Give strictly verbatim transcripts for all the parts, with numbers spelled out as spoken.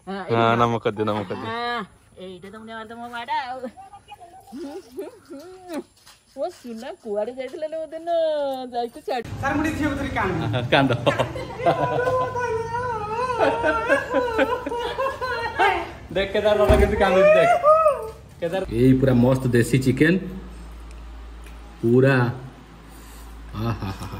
हां नमक कर दे नमक कर दे एइटा तुमने मार दम माडा वो सुना कुआरे जाइतले ले ओदिन जाइते छाड़ सर मुडी छियो तरी कांद कांद देख केदार बाबा केते कांद देख केदार ए पूरा मस्त देसी चिकन पूरा आहा हा हा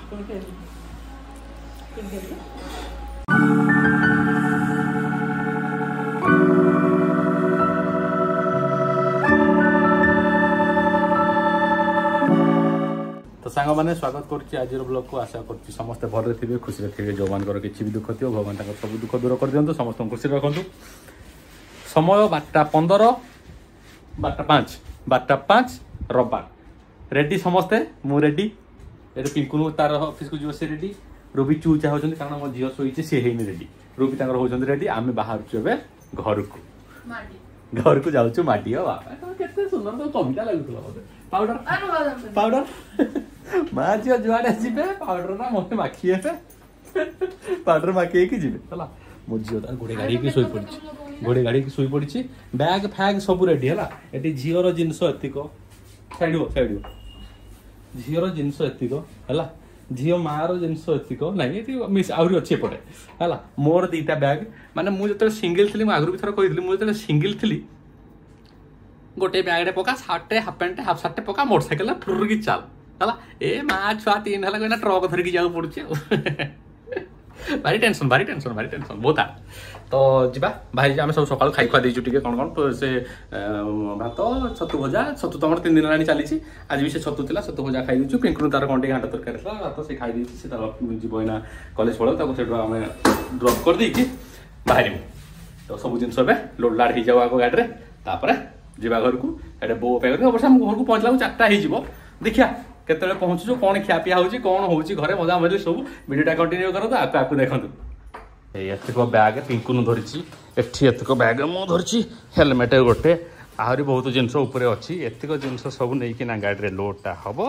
तो सांग मैंने स्वागत करुच्ची आज ब्लॉग को आशा करुच्ची समस्ते भल थे खुशी थे जो मान किसी भी दुख थी भगवान सब दुख दूर कर दिखाँ समस्त खुशी रखु समय बारटा पंदर बारटा पाँच बारटा पाँच रविवार रेडी समस्ते मु रेडी ये पिंकुन तार ऑफिस को जो से रेडी रूबी चू चाहते कारण मो झील शोचे सी है रेडी रूबी होती रेडी आम बाहर घर को घर को जाऊँ माटी हो बाबा केते सुंदर तो कविता लगुला पाउडर पाउडर माँ झील जुआड़े जी पाउडर ना मत माखी पाउडर माखी जी है मो झील तार गोड़े गाड़ी की शोई पड़ी गोड़े गाड़ी की शोई पड़ी बैग फैग सब रेडी है ये झीर जिनस एतिक साइड साइड झीर जिनस एतिक है झील मार जिनस एतिक नाई मिस आहरी अच्छी एपटे है मोर दीटा बैग माने मुझे जो सिंगल थी आगु भी थर कही मुझे सिंगल थी गोटे बैगे पका सार्टे हाफ पैंट हाफ सार्टे पका मोटरसाइकेल फुर की चाल है ए माँ छुआ तीन है ट्रक धरिकी जाऊँ पड़ुचे भारी टेंशन भारी टेंशन भारी टेंशन बहुत आ तो जीवा भाई आम सब सकाल खाई खुआ देचु टे कौन कौन से भात छतु भजा छतु तो तीन दिन ला चली आज भी से छतु था छतु भजा खाई देचु पिंकुन तार कंटे घाट तरकारी था भात से खाई देती से जीव ना कॉलेज पड़ो से आम ड्रप कर देकी बाहर तो सब जिन लोड लाड हो जाओ आग गाड़ी में तापर जीवा घर को ये बो पे अवश्य घर को पहुँचला चार्टा हो देखिया केतले पहुँचु कौन खियापिया होची कौन होची घरे मजा मजली सब वीडियोटा कंटिन्यू करो तो आपको आपको देखंतु एतिक बैग पिंकुन धरिची एठी एतिक बैग मु धरिची हेलमेट गोटे आहरी बहुत जिनस ऊपर अच्छी एतिक जिनस सब नहीं कि ना गाड़ी रे लोडटा हबो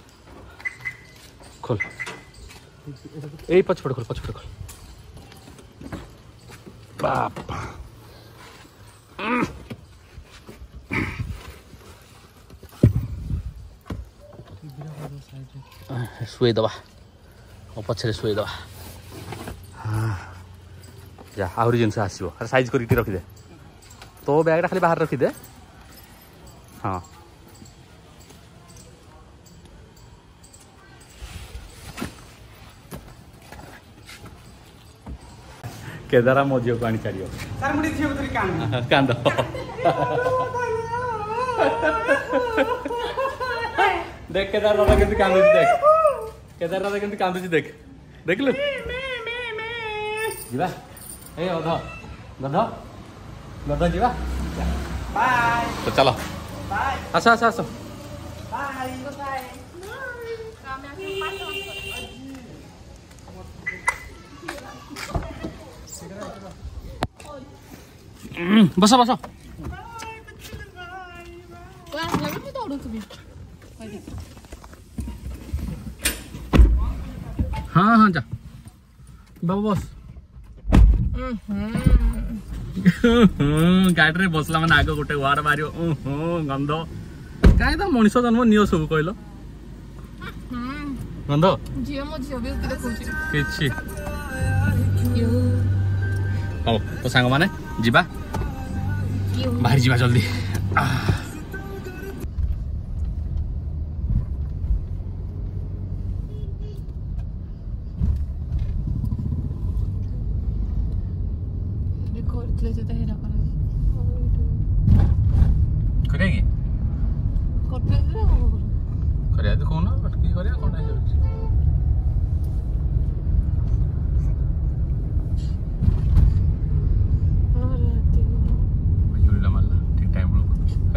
खोल ए पछपड़ खोल पछपड़ खोल बापा शुई दबा पछे शुई दबा जा आहरी जिनस आसो अरे साइज करके रखिदे तो बैगटा खाली बाहर रखिदे हाँ केदारा मो झील को आनी छाड़ सर मुडी छियो तरी कांद कांद देख केदार दादा केमती कांदुची देख केदार दादा केमती कांदुची देख देख लो जीवा ए गध गध गध जीवा बाय तो चलो बाय आस आस आस बाय बाय बस बस हाँ हाँ जा बाबा बस गाड़ी रे बसला मैंने आग गोटे वार मार गंध कहीं तो मनीष जन्म नियो सब कहल गंध कि हाँ तो सांग मैंने जीवा बाहर जीवा जल्दी करेगी करिया तो कौन अटकी करिया कौन है जुड़ला मारला ठीक टाइम लोग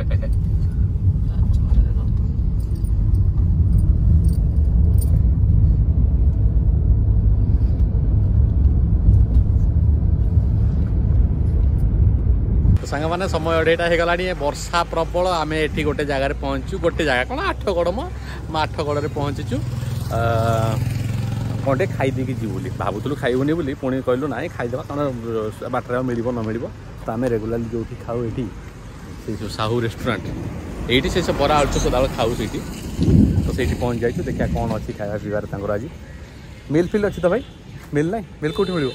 सांग मैंने समय अढ़ेटा हो गला वर्षा प्रबल आम ये गोटे जगार पहुँचु गोटे जगह कौन आठगड़ मो आठगड़ में पहुँचीचु कंटे खाई देकी जी बोली भावुलु खाइबुनि बोली पुणी कहलु ना खाईदेवा कारण बाटर मिल न मिल तो आम रेगुलाली जो खाऊ ये से साहू रेस्टोरेंट ये से बरा आलू सदाबे खाऊ से तो से पहुँच जाइए देखिए कौन अच्छी खाया पीबार आज मिल फिल अच्छी तो भाई मिल ना मिल कौटी मिल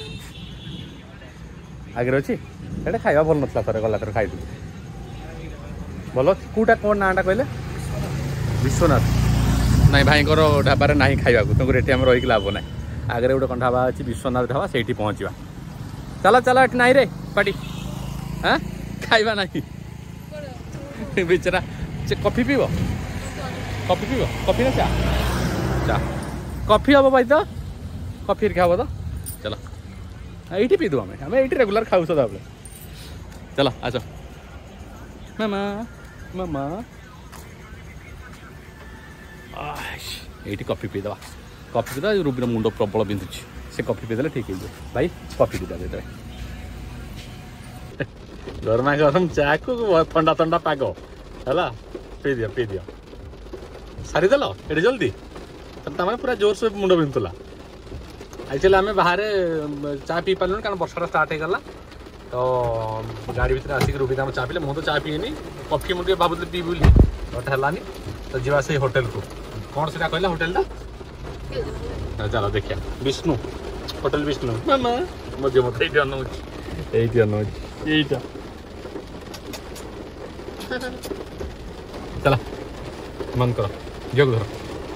आगे अच्छी ये खाଇବା भल ना थे गला थर खाई भल कौटा कौन नाटा कहले विश्वनाथ ना भाई ढाबार ना खावा तुमको ये आम रही लाभ ना आगे गोटे कौन ढाबा अच्छी विश्वनाथ ढाबा से पहुँचा चलो चलो ये ना रे पाटी हाँ खाଇବା ना बेचारा से कॉफी पीब कॉफी पीब कॉफी ना चा चा कॉफी हम भाई तो कॉफी क्या हम तो चलो ये पीदु आम आम ये रेगुलर खाऊ सदा चलो आस मामा मामा ये कॉफी पीदे कॉफी पीदा रूबीर मुंड प्रबल बिंधुची से कॉफी पीदे ठीक है भाई कॉफी पीदा दे गरमा गरम चा को ठंडा ठंडा पाग है पी दियो पी दियो सारीदेल ये जल्दी तमें पूरा जोर से मुंड बिंधुला एक्चुअली आम बाहर चा पी पार्लुन कारण वर्षा स्टार्ट होगा तो गाड़ी भीतर आसिक रूबी आम चा पीले मुझे तो चा पीनी कॉफी मुझे भावुली पी बोली बट है तो जीवा से होटेल को कौन से कहला होटेल चलो देखिए विष्णु होटेल विष्णु मामा मजे मत ये अनौच ये अनौच यहीटा चला बंद करो जग धर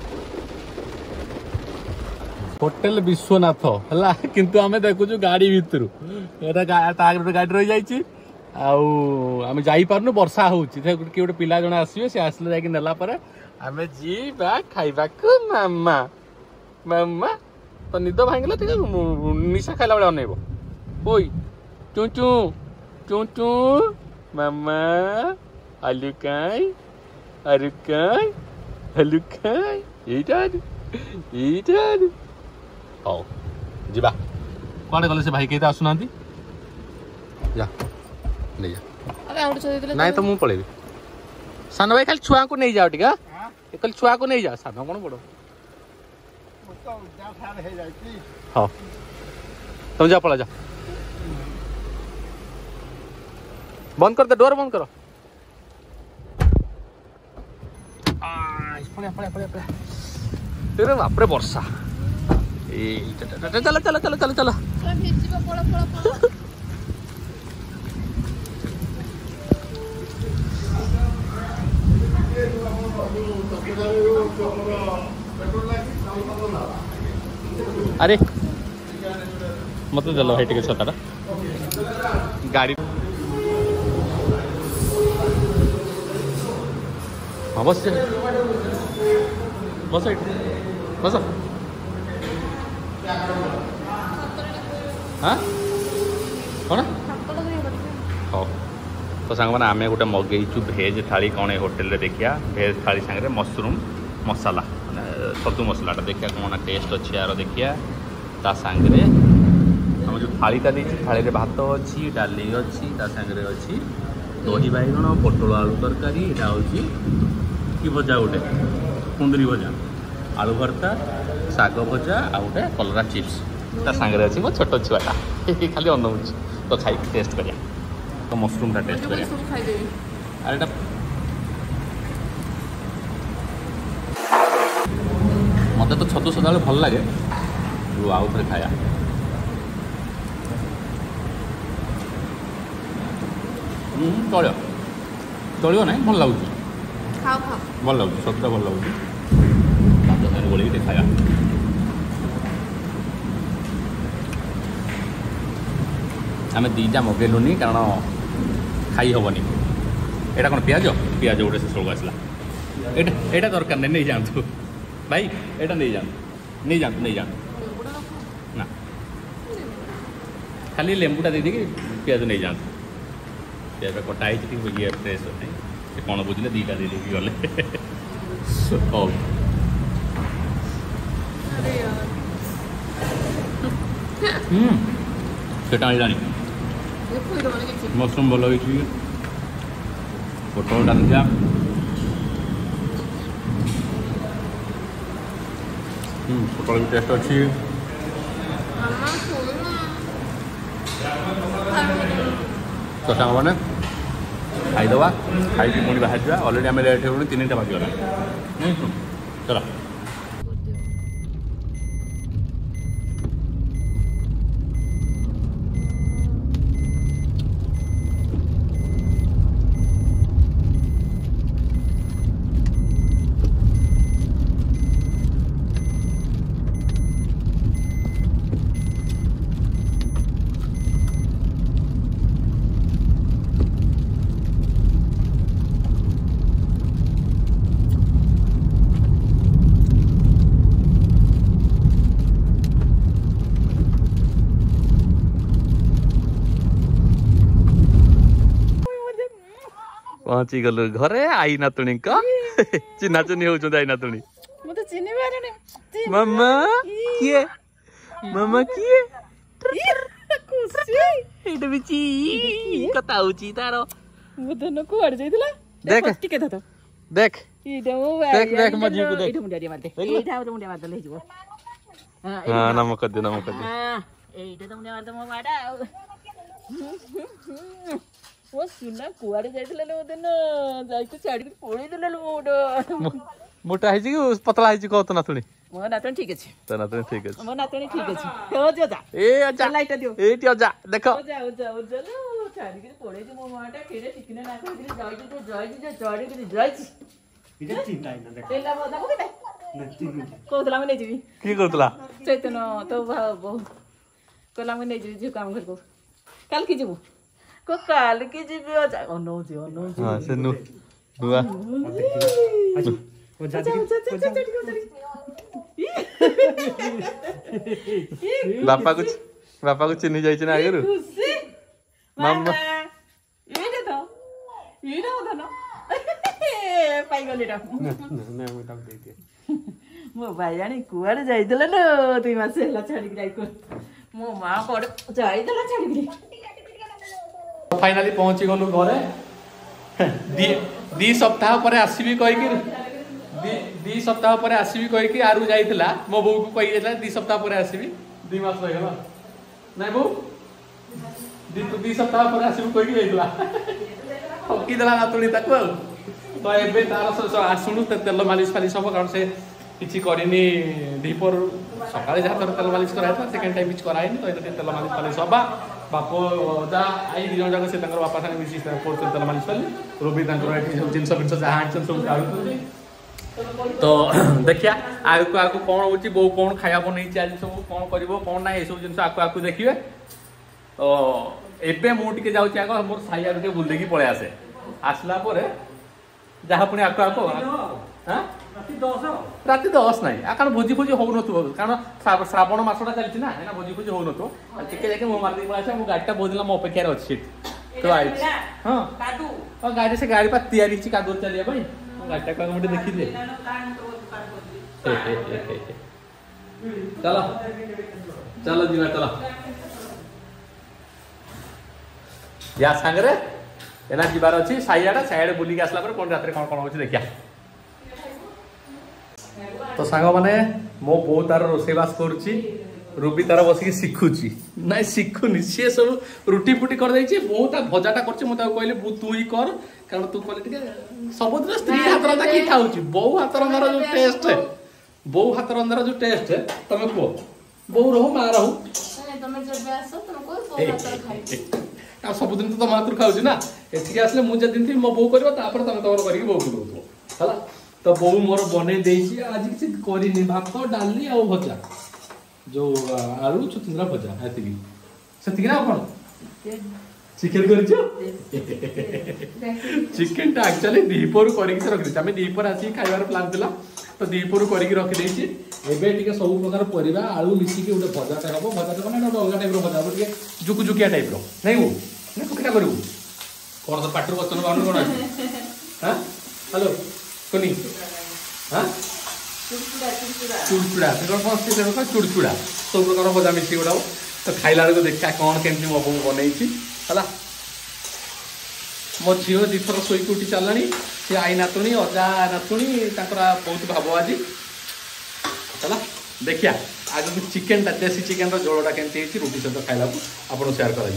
होटेल विश्वनाथ है किंतु आम देखु गाड़ी भितर गाड़ी रही जाइए आम जापारनु वर्षा हो गोटे पिला जन आसवे सी आसले जाकि नेला आम जीवा खाइबा मामा मामा तो निद भांगला ठीक निशा खाइला बेले अनेब ओई चू चू चू चू मामा आलू काई आलू काई आलू काई यहीटार यहीटार हौ जीवा कौन गले से भाई कहीं आसुना जा नहीं जा नहीं तो मुझे पलैबी सान भाई खाली छुआ को नहीं जाओ टिका खाली छुआ को नहीं जा सान कौन बड़ हाँ तुम जा पला जा बंद कर दे डोर बंद करो तेरे बाप रे वर्षा चलो चलो चलो चलो चलो अरे मत चलो भाई टिके छता गाड़ी हाँ बस बस बस हाँ कौन हाँ तो सांग मैंने आम गोटे मगेचु भेज थाली कौन होटेल देखिया भेज थाली सांगे मशरूम मसाला छतु मसलाटा देखिया कौन टेस्ट अच्छी यार देखिया ता सांगे आम जो थालीटा देती थाली में भात अच्छी डाली अच्छी ता सांगे अच्छी दही बैगण पोटल आलू तरकारी यहाँ हूँ कि भजा गोटे कुंदरी भजा आलू भर्ता शाग भजा आ गोटे कलरा चिप्स ता सांगे अच्छी मो छोट छुआटा खाली अनौच तो खाई टेस्ट करिया तो मशरूमटा टेस्ट करिया अरे मत तो छतु सदा भल लगे आउ थे खाया चलो चलो ना भल लगुच भल लगुच छतुटा भल लगुच गोल खाया आम दीटा मगेलुनि कारण खाई हेनी यहाँ कौन पिज पिज गोटे शेष आसला यहाँ दरकार नहीं नहीं जातु भाई यहाँ नहीं जातु नहीं जातु नहीं जातु ना खाली लेंबूटा दे देगी पिज नहीं जातु पिज कटा ये फ्रेश नहीं कौन बुझे दीटा दे देगी गले हौ सेटा जानी मशरूम भल पोटल डाल हम्म पोटल भी टेस्ट अच्छी तो सांग मैंने खाईदवा खाई पुणी बाहर जावा अलरेडी आम लेट हो तीन टा बाजिगला चलो पहुंची गलु घरे आई नातुणी का चिन्हा चुनी होउछ आई नातुणी मते चिनि पारेने मम्मा किए मम्मा किए खुशी एटा बिची कता होची तारो मते न कुआड जाइतला देख टिके धत देख इडा मो देख देख मजी को देख इडा मुंडिया मारते इडा मुंडिया मारते ले जीवो हां नमक दे नमक दे हां एडा मुंडिया मारते मो माडा वो सुना कुआरे जाइतले ले ओदन जाइते छाडी के पळी देले मोड मोटा है कि पतला है कि कहत नातुणी मो नातनी ठीक अछि तो नातुणी ठीक है मो नातनी ठीक अछि हो जा जा ए अजा लाइट दियो ए टी अजा देखो हो जा हो जा हो जा लो छाडी के पळे जे मो माटा केरे टिकने ना कर दिले जाई जे जाई जे चढ़ी के जाई इधर चिंता है ना तेला बोदा को केते देखो कोतला में नै जीवी की करतला चैतन्य तो भाव कोला में नै जीवी जो काम करबो काल की जीवो को काल की जीवी हो जा अनो जी अनो जी हां से नु बुआ वो जा बापा कुछ बापा कुछ चिन्ह जाई ना आगरु खुशी मम्मा एटा तो एटा होता ना पाई गलेटा ना ना मैं तब दे दे मो भाई जानी कुआरे जाइदला न दुई मास होला छाडी जाई को मो मां पड़ जाइदला छाडी फाइनली पहुंची गलु घरे दी दी सप्ताह पर आसीबी कहि कि दी दी सप्ताह पर आसीबी कहि कि आरु जाइतला मो बहू को कहि देला दी सप्ताह पर आसीबी दुई मास रह गेला नै बहू दी तू दी सप्ताह पर आसीबी कहि कि जाइतला ठकी देला नातुणी ताको तो एबे तार शुणु तेल मालिश फालिश हम कारण से किसी करनी दीपर सकाଳେ ଯାହା ତର ତେଲ ମାଲିश କରାଇଥିଲା ସେକେଣ୍ଡ ଟାଇମ୍ କିଛି କରାଇନି ତ ଏଇଟା ତେଲ ମାଲିଶ ଫାଲିଶ ହବା ବାପ ଅଜା ଆଇ ଦୁଇ ଜଣ ଯାକ ସେ ତାଙ୍କର ବାପା ସାଙ୍ଗେ ମିଶି କରୁଛନ୍ତି ତେଲ ମାଲିଶ ଫାଲି ରବି ତାଙ୍କର ଏଠି ସବୁ ଜିନିଷ ଫିନିଷ ଯାହା ଆଣିଛନ୍ତି ସବୁ କାଢୁଛନ୍ତି ତ ଦେଖିବା ଆଗକୁ ଆଗକୁ କ'ଣ ହେଉଛି ବୋଉ କ'ଣ ଖାଇବା ବନେଇଛି ଆଜି ସବୁ କ'ଣ କରିବ କ'ଣ ନାହିଁ ଏସବୁ ଜିନିଷ ଆଗକୁ ଆଗକୁ ଦେଖିବେ ତ ଏବେ ମୁଁ ଟିକେ ଯାଉଛି ଆଗ ମୋର ସାଇଆଡୁ ଟିକେ ବୁଲି ଦେଇକି ପଳେଇ ଆସେ ଆସିଲା ପରେ ଯାହା ପୁଣି ଆଗକୁ ଆଗକୁ ହାଁ राति दस ना कारण भोजी भोजी हो कारण श्रावण मसटा चलती ना भोजी भोजी हो टे मो मार पड़ा मो गाड़ी बहुत दिन मो अपेक्षार अच्छी तो आई हाँ गाड़ी से गाड़ी पा तैयारी कादूर चलिए गाड़ी टाक गोटे देखी दे चलो चलो जी चलो या सांगे एना जीवार अच्छी साइआडा साइड बुलिक आसला कौन रात कौन कौन हो देखिया तो सांग माने मो बो तार रोसेबास करुच्ची रूबी तार बसिक शिखुची ना शिखुनी सी सब रुटी फुटी कर देछि बो ता भजाटा करछि म ताको कहले बो तू ही कर कारण तू कहले टिके सबुदिन स्त्री हाथ रंधा की खाउची बो हाथ रंधार जो टेस्ट है बो हाथ रंधार जो टेस्ट है तमे को बो रहो मा रहो तमे जब आसो तुमको बो हाथ खाइ आ सबुदिन तो मात्र खाउची ना एठी आसले मु जे दिन थी मो बो करबो तापर तमे तमर करिक बो को दो हला तो बो मोर बने देछि आज किसी करिनी भात डाली आ भजा जो आलू छुंद्रा भजा एतिकी सेतिकी ना कोन चिकन करछो चिकन टा एक्चुअली दीपर करिक से रखि हमें दीपर आसी खाइबार प्लान दिला तो दीपर करिक रखि देछि एबे टिके सब प्रकार परिबा आलू मिसी के उडे भजाटा हबो भजाटा कोन एटा अलगा टाइप रो भजा हबो टिके जुकु जुकिया टाइप रो नै हो नै कुकिटा करू कोन तो पाटर बचन बानु कोन हां हेलो कोनी हां चुड़चुड़ा चुड़चुड़ा चुड़चुड़ा से कोन फस्ट से कोन चुड़चुड़ा सब प्रकार भजा मिसी उडाओ तो खाइला को देखा कौन केमती मो बो बनैछि हला मो झील दीथर शोक उठी चलनी सी आई नातुणी अजा नातुणी बहुत भाव आज है देखिया आज चिकेन टा देसी चिकेन झोलटा केमती रुटी सहित खाइला आपको सेयार कर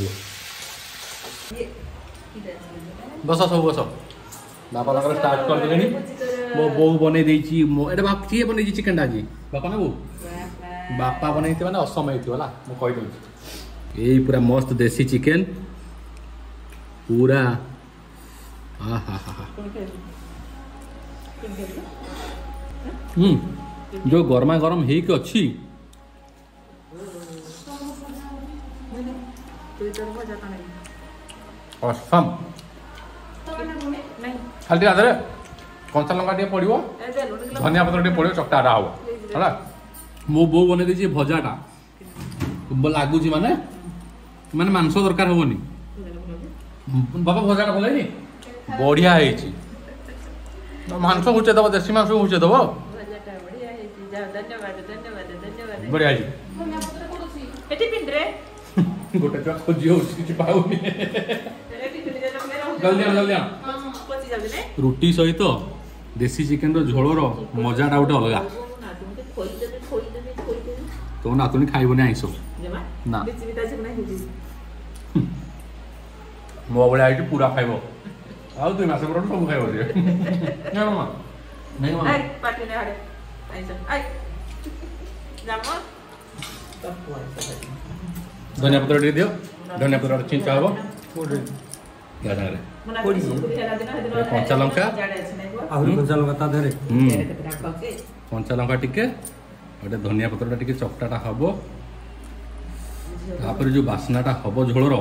बस सब बस बापा तक स्टार्ट कर देले मो बो बने देछि मो एटा बाप किए बने चिकेन टा जी बापा ना बो बापा बने माने असमय थी मु कहि दउछि एई पूरा मस्त देसी चिकेन पूरा हा हा हा हम्म जो गरमा गरम हेक अच्छी असम खाली आधे कंचा लंका टे पड़ो धनिया पत्र टे पड़ो चकटा हम है मो बो बने देछि भजाटा लगुच माने माने मांस दरकार हेनी बाबा भजाटा भल बढ़िया है मांस घुचे दब देसी मांस घुचे दब बढ़िया है गोटे छुआ खोजी होची पाऊनी जल्दी जल्दी रुटी सहित देसी चिकेन रो झोलर मजाटा गोटे अलग तो नातुनी खाइबनी आइस ना मो भाई आई पूरा खाइब आ दुई मास पर सब खाइब ना मामा नहीं मामा पाटी ने हाडे आइस आई जामो धनिया पत्र दे दियो धनिया पत्र छिंचा हबो गाडा रे कंचा लंका आहुरी कंचा लंका ता धरे कंचा लंका टिके गोटे धनिया पत्रटा टिके चकटाटा हबो तापर जो बासनाटा हबो झोलर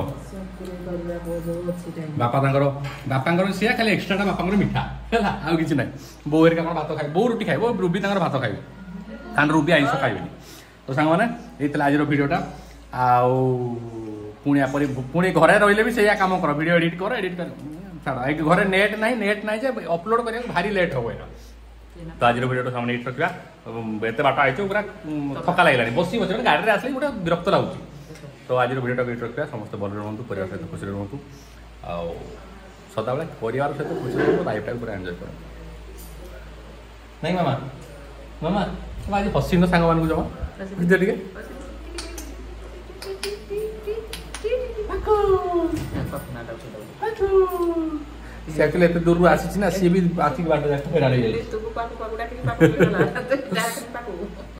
बापा तांकर बापांकर सिया खाली एक्स्ट्राटा बापांकर मिठा हैला आ किछि नै बो हेर का भात खाइ बो रोटी खाइ बो रुबी तांकर भात खाइ कान रुबी आइस खाइबेनी तो सांग माने एतला आज रो वीडियोटा आउ पुणी पर पुणी घरे रहिले भी सेया काम कर वीडियो एडिट कर एडिट कर छाड़ा एक घरे नेट नाही नेट नाही जे अपलोड करिया भारी लेट हो एना तो आज वीडियो सामने एडिट रखिया एते बाटा आइछो पूरा थका लागलानी बसी बसी गाड़ी रे आसली गोटे विरक्त लाଗୁଛି तो आज वीडियो एडिट रखिया समस्त भल रहंतु परिवार सहित खुशी रहंतु आ सदा बेले परिवार सहित खुशी रहंतु लाइफ टाइम पूरा एंजॉय कर नहीं मामा मामा तो आज हसीन सांग मान को जमा बुझे ठीक से एक्चुअली एते दूर आसी ना सी भी आसी बाट जाके फेरा ले